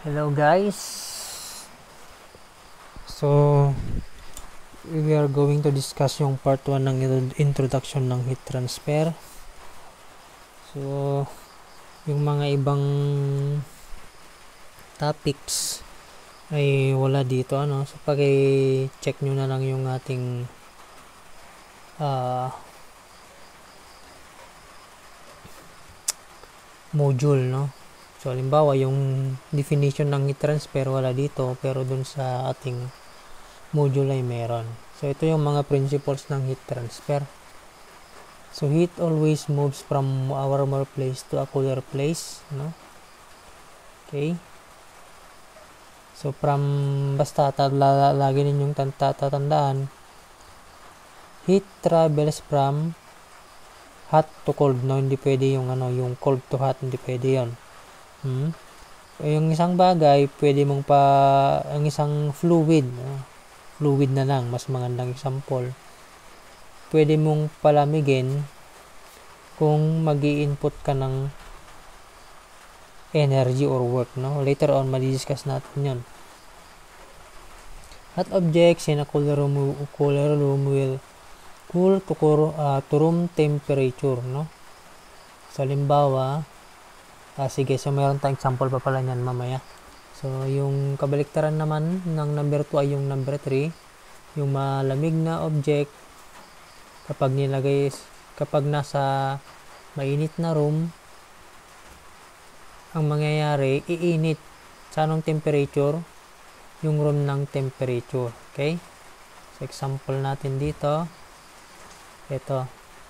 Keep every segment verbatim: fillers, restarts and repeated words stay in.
Hello guys. So, we are going to discuss yung part one ng introduction ng heat transfer. So, yung mga ibang topics ay wala dito ano. So, paki-check nyo na lang yung ating uh, module, no? So, halimbawa, yung definition ng heat transfer wala dito, pero dun sa ating module ay meron. So, ito yung mga principles ng heat transfer. So, heat always moves from a warmer place to a cooler place, no? Okay? So, from, basta, tala, lagi ninyong tatandaan, heat travels from hot to cold, no? Hindi pwede yung, ano, yung cold to hot, hindi pwede yun. Hmm? Yung isang bagay, pwede mong pa, ang isang fluid, no? Fluid na lang, mas magandang example. Pwede mong palamigin kung mag-i-input ka ng energy or work, no? Later on, madidiscuss natin yun. Hot objects in a cooler room, cooler room will cool to, uh, to room temperature, no? So, halimbawa, Ah, sige, so mayroon tayong example pa pala niyan mamaya. So, yung kabaliktaran naman ng number two ay yung number three. Yung malamig na object, kapag nilagay, kapag nasa mainit na room, ang mangyayari, iinit. Sa anong temperature? Yung room ng temperature. Okay? So, example natin dito. Ito.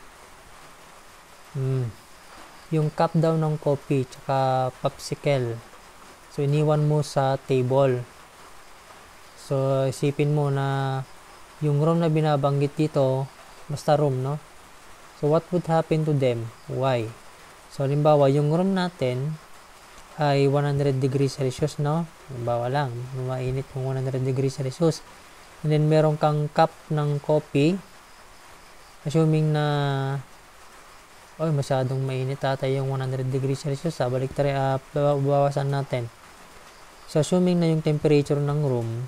Hmm. Yung cup daw ng coffee tsaka popsicle. So, iniwan mo sa table. So, isipin mo na yung room na binabanggit dito, basta room, no? So, what would happen to them? Why? So, halimbawa, yung room natin ay one hundred degrees Celsius, no? Halimbawa lang, mainit yung one hundred degrees Celsius. And then, meron kang cup ng coffee. Assuming na Oy, masyadong mainit ata yung one hundred degrees Celsius. Ah. Balik tayo, uh, bawasan natin. So, assuming na yung temperature ng room,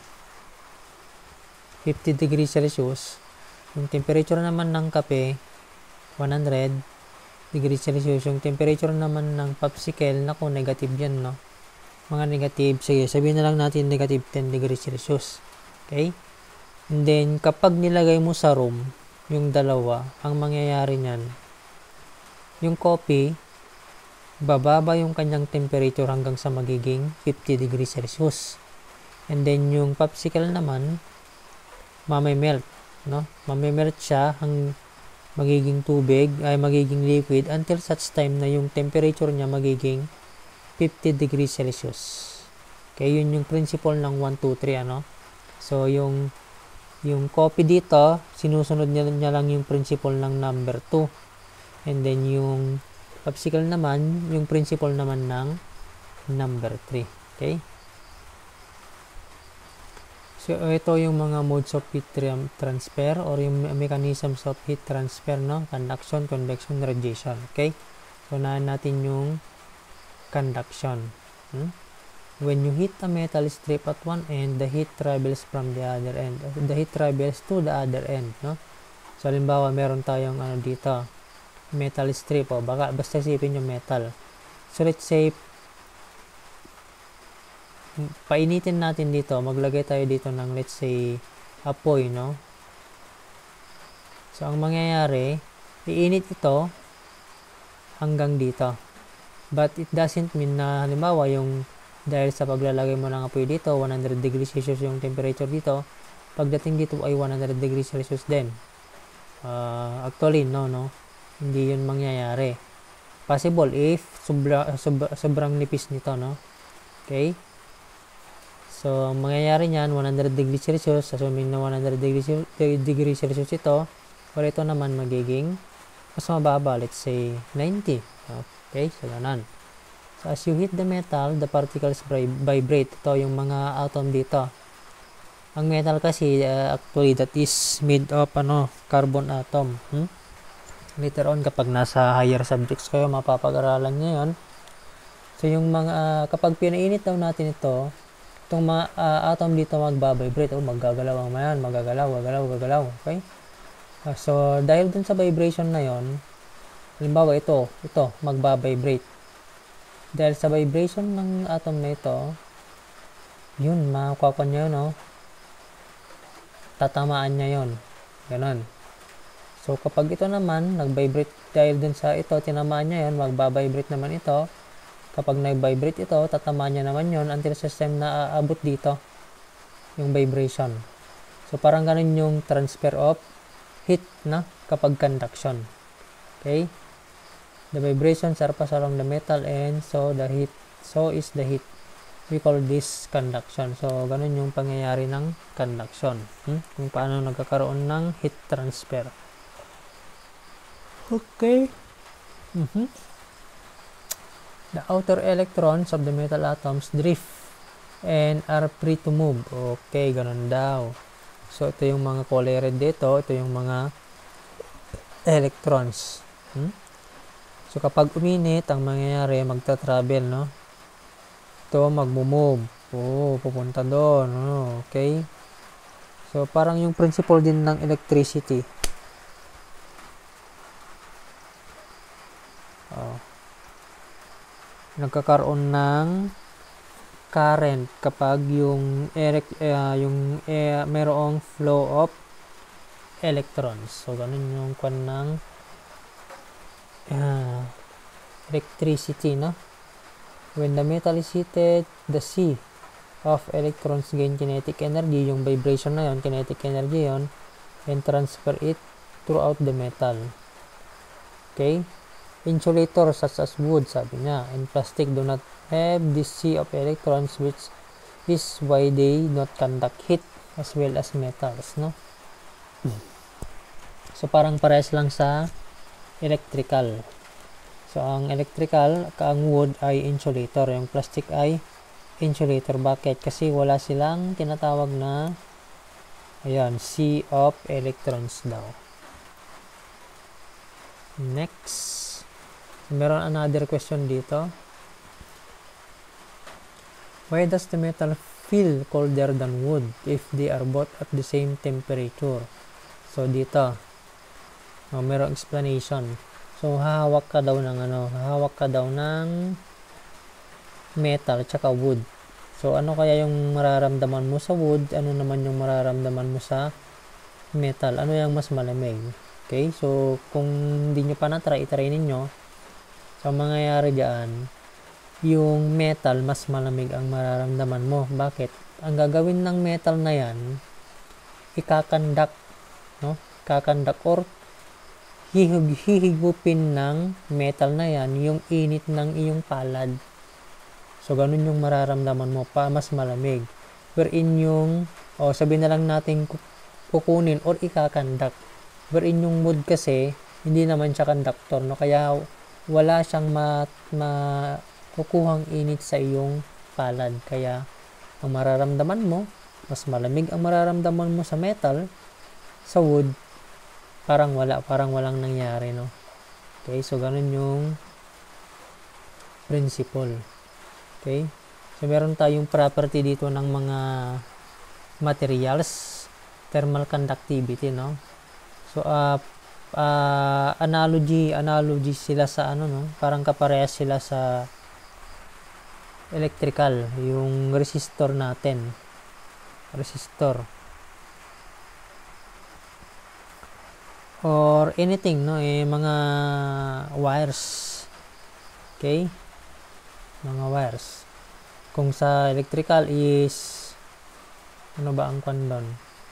fifty degrees Celsius, yung temperature naman ng kape, one hundred degrees Celsius, yung temperature naman ng popsicle, naku, negative yan, no? Mga negative, sige, sabihin na lang natin negative ten degrees Celsius. Okay? And then, kapag nilagay mo sa room, yung dalawa, ang mangyayari niyan, yung coffee, bababa yung kanyang temperature hanggang sa magiging fifty degrees Celsius. And then, yung popsicle naman, mamimelt, no? Mamimelt siya hang magiging tubig, ay magiging liquid until such time na yung temperature niya magiging fifty degrees Celsius. Okay, yun yung principle ng one, two, three, ano? So, yung yung coffee dito, sinusunod niya, niya lang yung principle ng number two. And then, yung popsicle naman, yung principle naman ng number three. Okay? So, ito yung mga modes of heat transfer or yung mechanisms of heat transfer, no? Conduction, convection, radiation. Okay? So, naan natin yung conduction. Hmm? When you heat a metal strip at one end, the heat travels from the other end. The heat travels to the other end, no? So, halimbawa, meron tayong ano dito, metal strip, o baka basta isipin yung metal. So, let's say, painitin natin dito, maglagay tayo dito ng, let's say, apoy, no? So, ang mangyayari, iinit ito hanggang dito. But it doesn't mean na, halimbawa, yung dahil sa paglalagay mo ng apoy dito, one hundred degrees Celsius yung temperature dito, pagdating dito ay one hundred degrees Celsius din. Uh, actually, no, no? Hindi yun mangyayari. Possible if sobra, sobra, sobrang nipis nito, no? Okay? So, mangyayari niyan, one hundred degrees Celsius, assuming na one hundred degrees Celsius ito, or ito naman magiging mas mababa, let's say, ninety. Okay? So, ganun. So, as you hit the metal, the particles vibrate. Ito yung mga atom dito. Ang metal kasi, uh, actually, that is made of, ano, carbon atom. Hmm? Later on, kapag nasa higher subjects kayo, mapapag-aralan nyo yun. So, yung mga, uh, kapag pinainit daw natin ito, itong mga uh, atom dito magbabibrate, o maggagalaw ang mayan, magagalaw, gagalaw, gagalaw, okay? Uh, so, dahil dun sa vibration na yon, halimbawa ito, ito, magbabibrate. Dahil sa vibration ng atom na ito, yun, makukuha niya yun, no? Tatamaan niya yon, ganon. So, kapag ito naman, nag-vibrate dahil dun sa ito, tinamaan niya yun, magbabibrate naman ito. Kapag nag-vibrate ito, tatamaan niya naman yun until system na aabot dito yung vibration. So, parang ganun yung transfer of heat na kapag conduction. Okay? The vibrations are passed along the metal and so the heat, so is the heat. We call this conduction. So, ganun yung pangyayari ng conduction. Hmm? Kung paano nagkakaroon ng heat transfer. Okay. Mm-hmm. The outer electrons of the metal atoms drift and are free to move. Okay, ganun daw. So, ito yung mga color red dito. Ito yung mga electrons. Hmm? So, kapag uminit, ang mangyayari, magta-travel, no? Ito, magmumove. Oh, pupunta doon. No? Okay? So, parang yung principle din ng electricity. Oh. Nagkakaroon ng current kapag yung uh, yung uh, mayroong flow of electrons. So, ganun yung kwan ng uh, electricity, no? When the metal is heated, the sea of electrons gain kinetic energy. Yung vibration na yon, kinetic energy yon, and transfer it throughout the metal. Okay? Insulators such as wood, sabi niya, and plastic do not have this sea of electrons, which is why they not conduct heat as well as metals, no? So, parang parehas lang sa electrical. So, ang electrical, ang wood ay insulator, yung plastic ay insulator. Bakit? Kasi wala silang tinatawag na, ayan, sea of electrons daw. Next. Meron another question dito. Why does the metal feel colder than wood if they are both at the same temperature? So, dito, oh, merong explanation. So, hahawak ka daw ng ano, hahawak ka daw ng metal tsaka wood. So, ano kaya yung mararamdaman mo sa wood? Ano naman yung mararamdaman mo sa metal? Ano yung mas malamig? Okay? So, kung hindi nyo pa na-try, itry ninyo. So, mangyayari dyan, yung metal, mas malamig ang mararamdaman mo. Bakit? Ang gagawin ng metal na yan, ikakandak, no? Kakandak or hihig, hihigupin ng metal na yan, yung init ng iyong palad. So, ganun yung mararamdaman mo pa, mas malamig. Wherein yung, o oh, sabihin na lang natin kukunin or ikakandak. Wherein yung wood kasi, hindi naman siya conductor, no? Kaya, wala siyang makukuhang init sa iyong palad. Kaya, ang mararamdaman mo, mas malamig ang mararamdaman mo sa metal, sa wood, parang wala, parang walang nangyari, no? Okay, so ganun yung principle. Okay, so meron tayong property dito ng mga materials, thermal conductivity, no? So, uh, Uh, analogy analogy sila sa ano, no, parang kaparehas sila sa electrical, yung resistor natin, resistor or anything, no, eh, mga wires. Okay, mga wires. Kung sa electrical is ano ba ang kwan doon,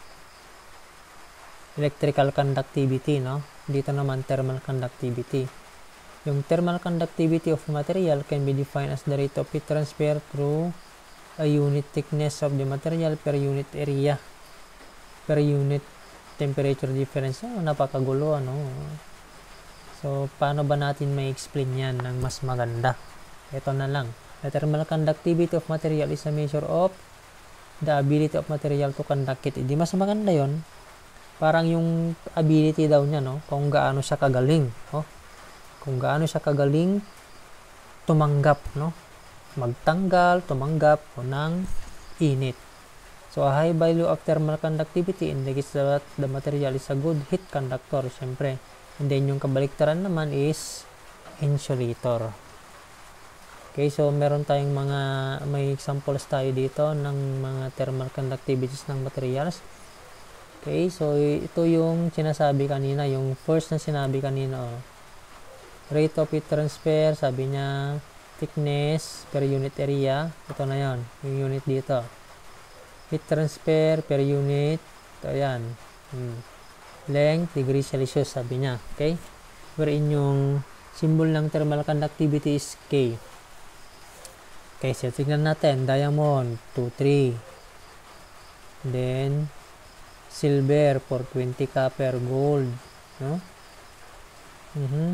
electrical conductivity, no? Dito naman thermal conductivity. Yung thermal conductivity of material can be defined as the rate of heat transfer through a unit thickness of the material per unit area per unit temperature difference. Oh, napakagulo, ano? So, paano ba natin may explain yan ng mas maganda? Ito na lang. The thermal conductivity of material is a measure of the ability of material to conduct heat. Hindi mas maganda yon. Parang yung ability daw niya, no? Kung gaano siya kagaling, no? Kung gaano siya kagaling tumanggap, no? magtanggal, tumanggap o ng init. So, a high value of thermal conductivity indicates that the material is a good heat conductor, syempre. And then, yung kabaliktaran naman is insulator. Okay, so meron tayong mga, may examples tayo dito ng mga thermal conductivities ng materials. Okay, so ito yung sinasabi kanina, yung first na sinabi kanina, oh. Rate of heat transfer, sabi niya, thickness per unit area, ito na yon, yung unit dito. Heat transfer per unit, ito yan. Hmm. Length, degree Celsius, sabi niya. Okay, wherein yung symbol ng thermal conductivity is K. Okay, so tignan natin, diamond, two three. Then, silver, four twenty, copper, gold, no? Mm-hmm.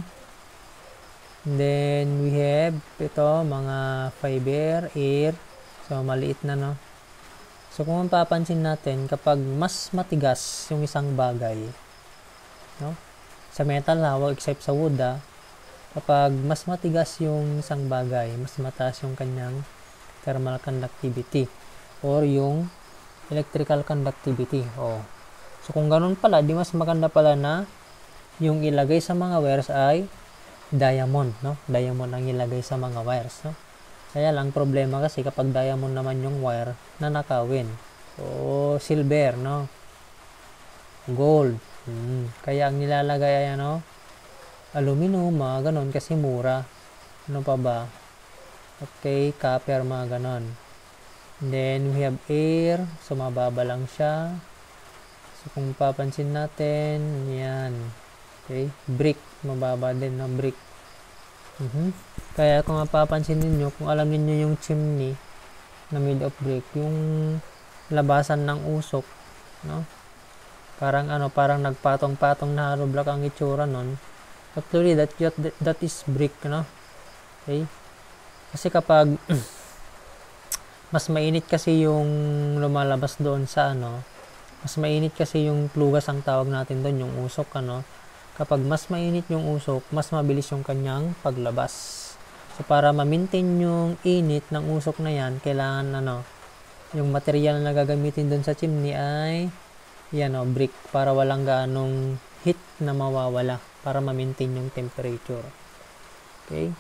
Then, we have, ito, mga fiber, air, so maliit na, no? So, kung mapapansin natin, kapag mas matigas yung isang bagay, no? Sa metal, hawak, except sa wood, ah, kapag mas matigas yung isang bagay, mas mataas yung kanyang thermal conductivity or yung electrical conductivity. Oh. So, kung ganun pala, di mas maganda pala na yung ilagay sa mga wires ay diamond, no? Diamond ang ilagay sa mga wires, no? Kaya lang, problema kasi kapag diamond naman yung wire, nanakawin. So, silver, no? Gold. Hmm. Kaya ang nilalagay ay, ano, aluminum, mga ganon, kasi mura. Ano pa ba? Okay, copper, mga ganon. Then, we have air. So, mababa lang siya. So, kung papansin natin, yan. Okay, brick. Mababa din, no? Brick. Uh-huh. Kaya, kung mapapansin ninyo, kung alam niyo yung chimney na made of brick, yung labasan ng usok, no? Parang, ano, parang nagpatong-patong na hollow block ang itsura nun. Actually, that, that, that is brick, no? Okay? Kasi kapag mas mainit kasi yung lumalabas doon sa, ano, mas mainit kasi yung plugas ang tawag natin doon, yung usok, ano? Kapag mas mainit yung usok, mas mabilis yung kanyang paglabas. So, para ma-maintain yung init ng usok na yan, kailangan, ano, yung material na gagamitin doon sa chimney ay, yan, o, brick, para walang gaanong heat na mawawala, para ma-maintain yung temperature. Okay?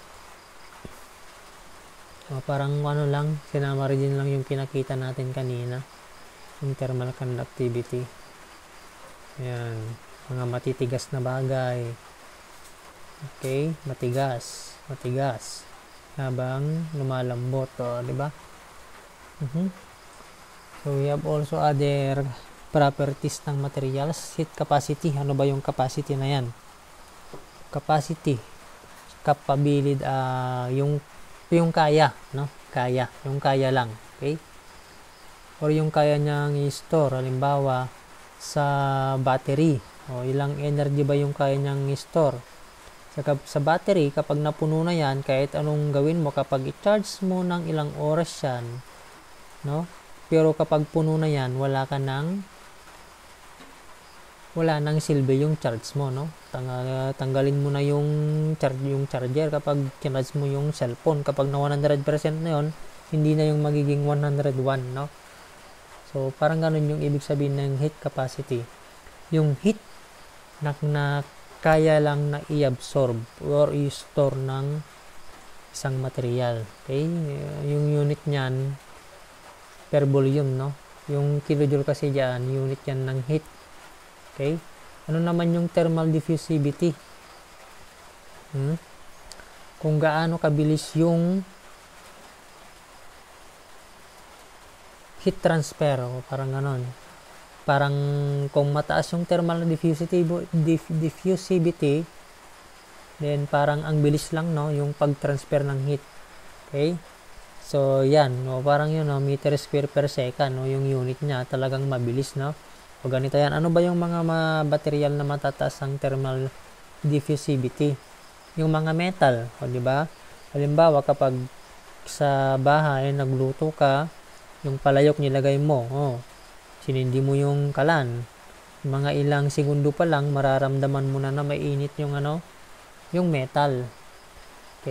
O, parang ano lang, sinamari din lang yung pinakita natin kanina, yung thermal conductivity. Yan, mga matitigas na bagay. Okay, matigas, matigas. Habang lumalambot, o, di ba? Uh-huh. So, we have also other properties ng materials. Heat capacity. Ano ba yung capacity na yan? Capacity. Capability, uh, yung, yung kaya, no? Kaya. Yung kaya lang. Okay? Or yung kaya niyang i-store. Halimbawa, sa battery. O, ilang energy ba yung kaya niyang i-store? Sa, sa battery, kapag napuno na yan, kahit anong gawin mo, kapag i-charge mo ng ilang oras yan, no? Pero kapag puno na yan, wala ka nang wala nang silbi yung charge mo, no? Tang tanggalin mo na yung charge yung charger kapag charge mo yung cellphone. Kapag na one hundred percent na yon, hindi na yung magiging one hundred one, no? So, parang ganun yung ibig sabihin ng heat capacity. Yung heat na, na kaya lang na i-absorb or i-store ng isang material. Okay? Yung unit niyan per volume, no? Yung kilojoule kasi diyan, unit yan ng heat. Okay? Ano naman yung thermal diffusivity? Hmm? Kung gaano kabilis yung heat transfer, o parang ganon. Parang kung mataas yung thermal diffusivity, diff, diffusivity, then parang ang bilis lang, no, yung pag-transfer ng heat. Okay? So, yan, no, parang yun, no, meter square per second, no, yung unit niya, talagang mabilis, no? O ganito yan. Ano ba yung mga material na matataas ang thermal diffusivity? Yung mga metal, o di ba? Halimbawa, kapag sa bahay nagluto ka, yung palayok nilagay mo, oh, sinindi mo yung kalan. Mga ilang segundo pa lang, mararamdaman mo na na mainit yung ano, yung metal. Okay?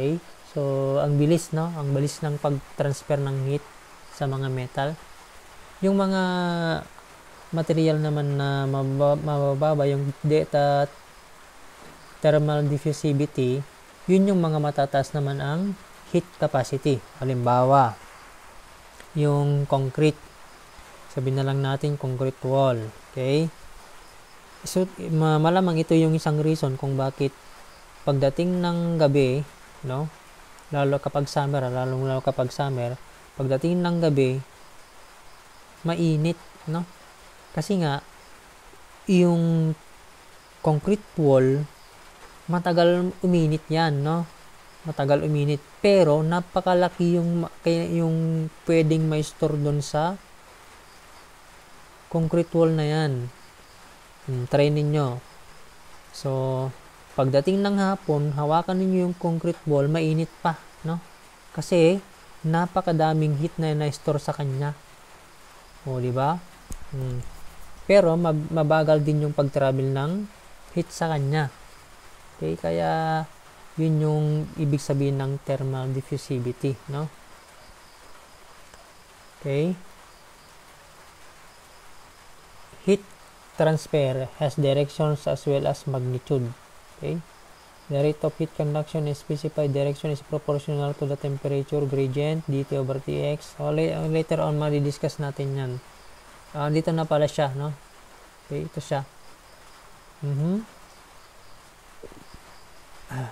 So, ang bilis, no? Ang bilis ng pag-transfer ng heat sa mga metal. Yung mga material naman na mababa yung data thermal diffusivity, yun yung mga matataas naman ang heat capacity. Halimbawa, yung concrete. Sabihin na lang natin concrete wall. Okay? So, malamang ito yung isang reason kung bakit pagdating ng gabi, no? Lalo kapag summer, lalo lalo kapag summer, pagdating ng gabi, mainit, no? Kasi nga, yung concrete wall, matagal uminit yan, no? Matagal uminit. Pero, napakalaki yung, yung pwedeng ma-store doon sa concrete wall na yan. Hmm, try ninyo. So, pagdating ng hapon, hawakan niyo yung concrete wall, mainit pa, no? Kasi napakadaming heat na na-store sa kanya. O, di ba? Hmm. Pero mab- mabagal din yung pag-travel ng heat sa kanya. Okay, kaya yun yung ibig sabihin ng thermal diffusivity, no? Okay? Heat transfer has directions as well as magnitude. Okay? The rate of heat conduction in specified direction is proportional to the temperature gradient, dT over Tx. O, later on, ma-discuss natin yan. Uh, dito na pala siya, no? Okay, ito siya. Mm-hmm. Ah.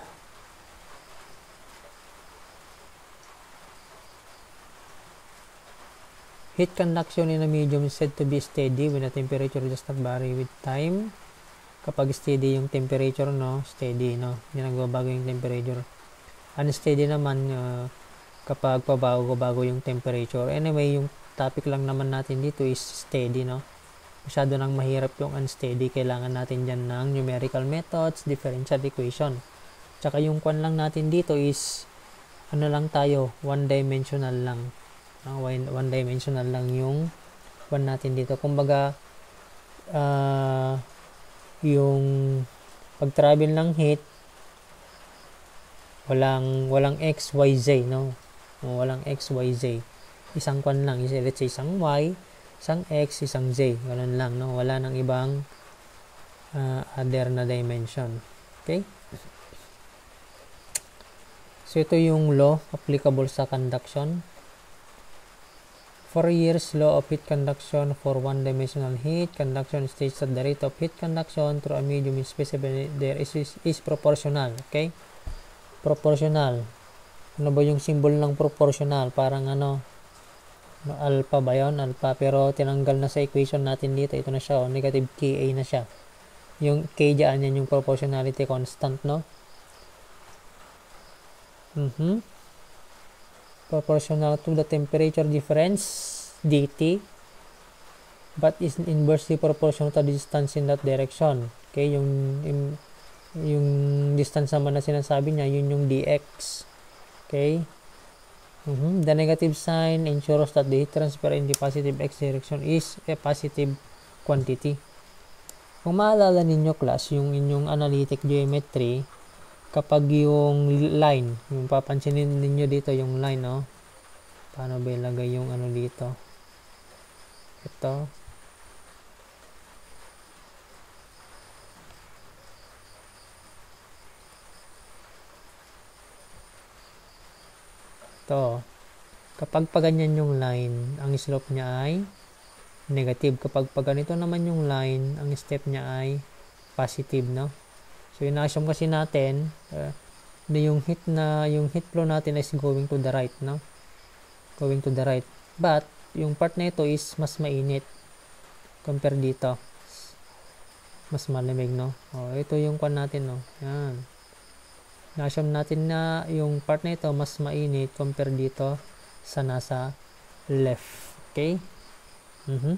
Heat conduction in a medium is said to be steady when the temperature does not vary with time. Kapag steady yung temperature, no, steady, no, hindi nagbabago yung temperature. Unsteady naman uh, kapag pabago-bago yung temperature. Anyway, yung topic lang naman natin dito is steady, no. Masyado nang mahirap yung unsteady. Kailangan natin dyan ng numerical methods, differential equation. Tsaka yung kwan lang natin dito is ano lang tayo, one dimensional lang. Uh, one, one dimensional lang yung kwan natin dito. Kumbaga, uh, yung pag-travel ng heat, walang walang x, y, z, no? Walang x, y, z. Isang kwan lang, let's say isang y, isang x, isang z. Ganun lang, no? Wala nang ibang uh, other na dimension. Okay? So, ito yung law applicable sa conduction. Fourier's law of heat conduction for one-dimensional heat conduction states that the rate of heat conduction through a medium is specified there is, is, is proportional. Okay? Proportional. Ano ba yung symbol ng proportional? Parang ano, alpha ba yun? Alpha. Pero tinanggal na sa equation natin dito. Ito na siya. Oh, negative Ka na siya. Yung K dyan yan yung proportionality constant, no? Mm-hmm. Proportional to the temperature difference dt, but is inversely proportional to the distance in that direction. Okay, yung yung, yung distance naman na sinasabi niya, yun yung dx. Okay, mm-hmm. The negative sign ensures that the heat transfer in the positive x direction is a positive quantity. Kung maalala ninyo class, yung inyong analytic geometry, kapag yung line, yung papansinin ninyo dito yung line, no? Paano ba ilagay yung ano dito? Ito. Ito. Kapag pa ganyan yung line, ang slope niya ay negative. Kapag pa ganito naman yung line, ang step niya ay positive, no? So, in-assume kasi natin, uh, na yung heat na, yung heat flow natin is going to the right, no? Going to the right. But, yung part na ito is mas mainit compare dito. Mas malamig, no? O, ito yung kwan natin, no? Yan. In-assume natin na yung part na ito mas mainit compare dito sa nasa left. Okay? Mm-hmm.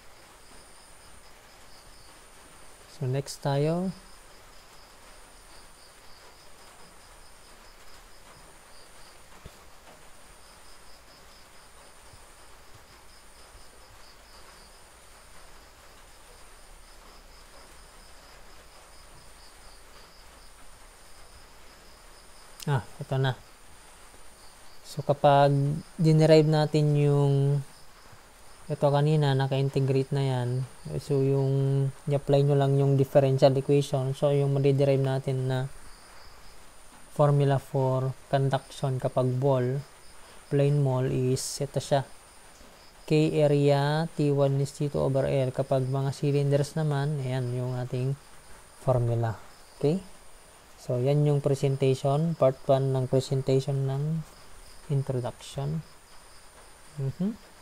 So, next tayo. Ah, ito na. So, kapag dinerive natin yung ito kanina, naka-integrate na yan. So, yung i-apply nyo lang yung differential equation. So, yung madiderive natin na formula for conduction kapag ball, plane mall is ito siya. K area T one is T two over L. Kapag mga cylinders naman, ayan yung ating formula. Okay? So, yan yung presentation. Part one ng presentation ng introduction. Mm-hmm.